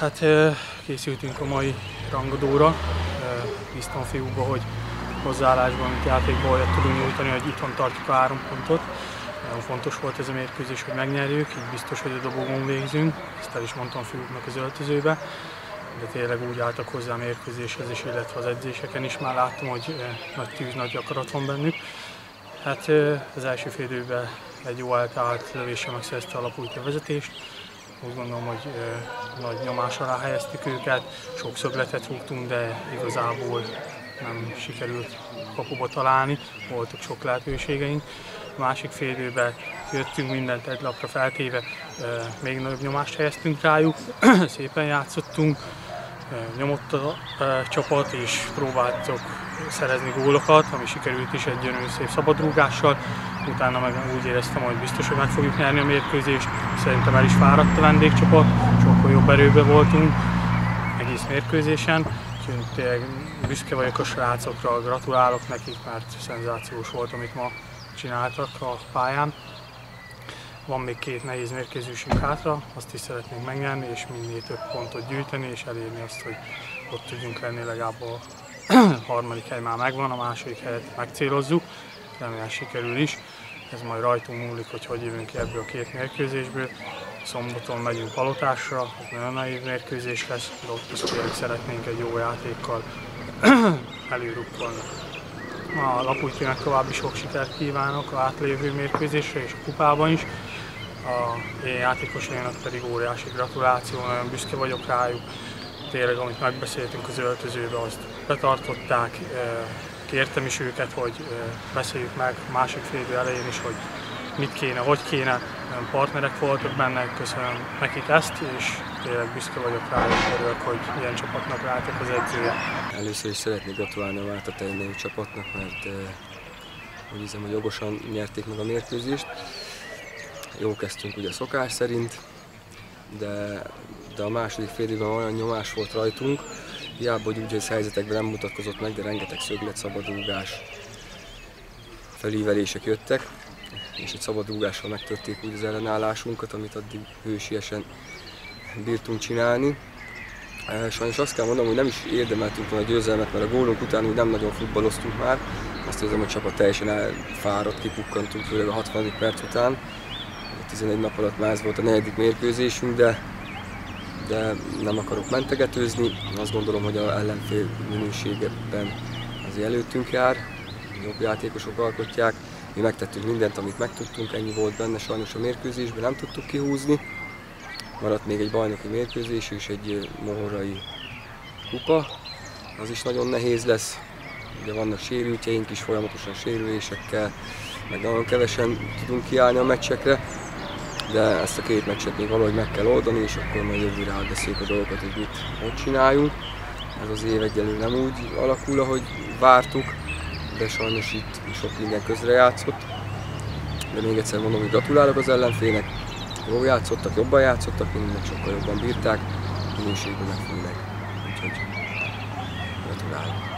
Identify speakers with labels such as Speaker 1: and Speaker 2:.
Speaker 1: Hát készültünk a mai rangadóra, bíztam a fiúkba, hogy hozzáállásban, mint játékban olyat tudunk nyújtani, hogy itthon tartjuk a 3 pontot. Nagyon fontos volt ez a mérkőzés, hogy megnyerjük, így biztos, hogy a dobogón végzünk. Ezt el is mondtam a fiúknak az öltözőbe, de tényleg úgy álltak hozzá a mérkőzéshez is, illetve az edzéseken is már láttam, hogy nagy tűz, nagy akarat van bennük. Hát az első fél időben egy jó eltalált lövéssel megszerezte a Lapújti a vezetést. Úgy gondolom, hogy nagy nyomás alá helyeztük őket, sok szögletet rúgtunk, de igazából nem sikerült kapuba találni, voltak sok lehetőségeink. A másik fél időben jöttünk, mindent egy lapra feltéve, még nagyobb nyomást helyeztünk rájuk, szépen játszottunk, nyomott a csapat és próbáltok szerezni gólokat, ami sikerült is egy gyönyörű szép szabadrúgással. Utána meg úgy éreztem, hogy biztos, hogy meg fogjuk nyerni a mérkőzést. Szerintem el is fáradt a vendégcsapat, sokkal jobb erőben voltunk egész mérkőzésen. Úgyhogy tényleg büszke vagyok a srácokra, gratulálok nekik, mert szenzációs volt, amit ma csináltak a pályán. Van még 2 nehéz mérkőzésünk hátra, azt is szeretnénk megnyerni, és minél több pontot gyűjteni, és elérni azt, hogy ott tudjunk lenni, legalább a harmadik hely már megvan, a második helyet megcélozzuk, remélem sikerül is. Ez majd rajtunk múlik, hogy jövünk ki ebből a 2 mérkőzésből. Szombaton megyünk Palotásra, ez nagyon nehéz mérkőzés lesz, de ott is tényleg szeretnénk egy jó játékkal előrukkolni. A Lapújtinak további sok sikert kívánok a átlévő mérkőzésre és a kupában is. A én játékosainak pedig óriási gratuláció, nagyon büszke vagyok rájuk. Tényleg, amit megbeszéltünk az öltözőbe, azt betartották. Kértem is őket, hogy beszéljük meg a másik fél idő elején is, hogy mit kéne, hogy kéne. Partnerek voltak benne, köszönöm nekik ezt, és tényleg büszke vagyok rájuk, örülök, hogy ilyen csapatnak váltak az edzője.
Speaker 2: Először is szeretnék gratulálni a Várta Tejnei csapatnak, mert úgy hiszem, hogy jogosan nyerték meg a mérkőzést. Jó kezdtünk ugye szokás szerint, de a második fél időben olyan nyomás volt rajtunk, hiába, hogy úgy helyzetekben nem mutatkozott meg, de rengeteg szöglet, szabadrúgás, felívelések jöttek, és egy szabadrúgással megtörték úgy az ellenállásunkat, amit addig hősiesen bírtunk csinálni. Sajnos azt kell mondanom, hogy nem is érdemeltünk volna a győzelmet, mert a gólunk után úgy nem nagyon futballoztunk már. Azt érzem, hogy a csapat teljesen elfáradt, kipukkantunk, főleg a 60. perc után. 11 nap alatt már ez volt a 4. mérkőzésünk, de nem akarok mentegetőzni. Azt gondolom, hogy az ellenfél minőségében azért előttünk jár, jobb játékosok alkotják. Mi megtettünk mindent, amit megtudtunk, ennyi volt benne, sajnos a mérkőzésben nem tudtuk kihúzni. Maradt még egy bajnoki mérkőzés és egy mohorai kupa, az is nagyon nehéz lesz. Ugye vannak sérültjeink is, folyamatosan sérülésekkel, meg nagyon kevesen tudunk kiállni a meccsekre, de ezt a 2 meccset még valahogy meg kell oldani, és akkor majd jövőre átbeszéljük a dolgokat, hogy hogy csináljunk. Ez az év egyelőre nem úgy alakul, ahogy vártuk, de sajnos itt sok minden közrejátszott. De még egyszer mondom, hogy gratulálok az ellenfélnek. Jól játszottak, jobban játszottak, mindent sokkal jobban bírták, minőségben meg főleg. Úgyhogy gratulálok.